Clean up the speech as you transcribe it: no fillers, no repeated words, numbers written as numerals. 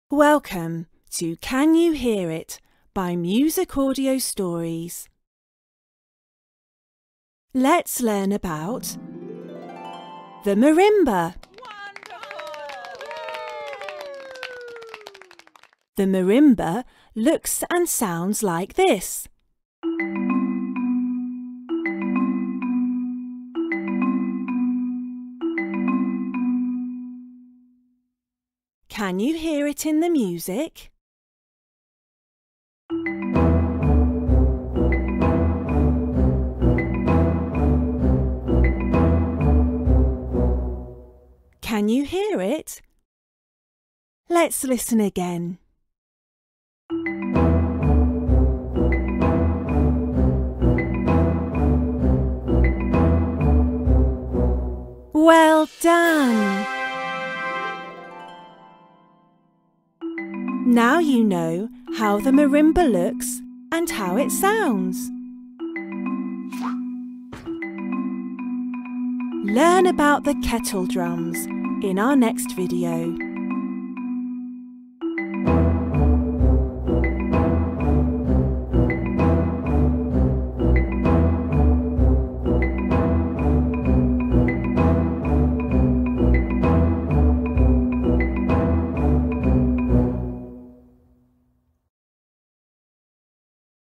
Welcome to Can You Hear It by Music Audio Stories. Let's learn about the marimba. The marimba looks and sounds like this. Can you hear it in the music? Can you hear it? Let's listen again. Well done! Now you know how the marimba looks and how it sounds. Learn about the kettle drums in our next video.